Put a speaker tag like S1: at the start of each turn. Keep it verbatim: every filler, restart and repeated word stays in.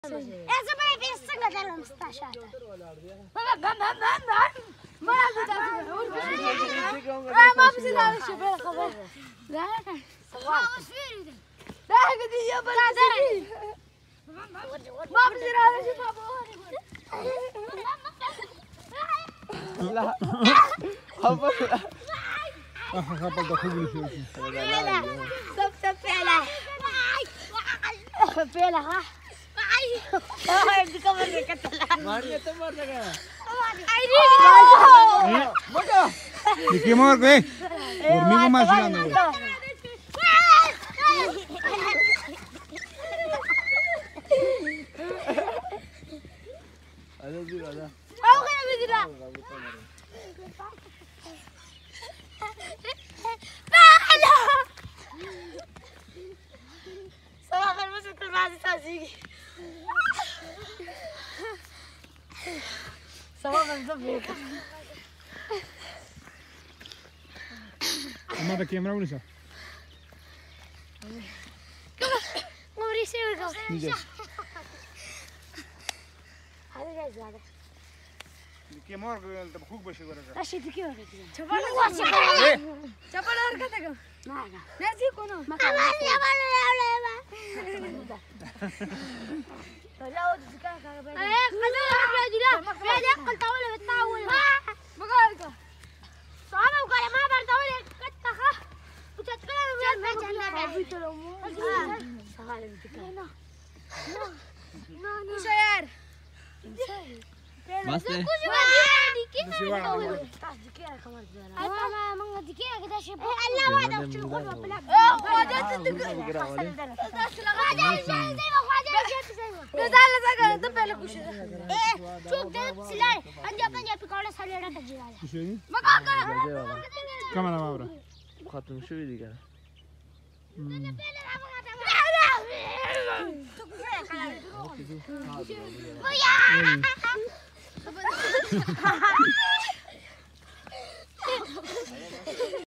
S1: ऐसे बड़े बेस से लगा लो मुस्ताशा बाबा गम गम गम गम बड़ा जुदा है ما بصير هذا الشيء بلا خبر لا سواء لا قد يا بلا ما بصير هذا الشيء
S2: لا خبر خبر دخول شو
S1: سب سب فعلا فعلا ها اه دي كمان كتلا
S2: مارني تمر لگا
S1: ايدي
S2: مگا ديكي مار گئے اور می کو ماشلا نو هذا دي هذا
S1: او غير بدرا لا صباح الخير كل بعض تازيقي صباح الخير
S2: اما دا کیمرا ونیسا
S1: موري سيوي کو
S2: نيجي
S1: هذا جاي زياده
S2: ديكي مار گئے تب خوب بشي ورا
S1: راشي ديكي ورا
S3: चपल चपल और कते को
S1: ना ना
S3: नसी कोनो
S1: مكان لا لا لا
S3: जाओ दुकान का बैठ
S1: ايه خلونا يا جيران يا دقل طاوله بالطاوله
S3: مقال का
S1: صعبه وقال ما برطاوله كتخه وتتكلم من ما جنبه بيتلو شغال الدكان لا لا
S3: شو यार
S2: بس
S1: كل ما ديكي
S2: بس يوارد.
S1: ديكي كمان انا ما ما ديكي كده شيء لا هذا وش الغربه بلا
S3: خواجات الدكان
S1: خواجه زي ما خواجه زي ما
S3: نزال لسا ده पहले कुछ
S1: ايه شوف ده سلاي عندي بنجي بيقول سلاي تجي
S2: شو
S3: مقال का
S2: كمان ما ورا
S4: خاتم شو بدي قال
S1: ويا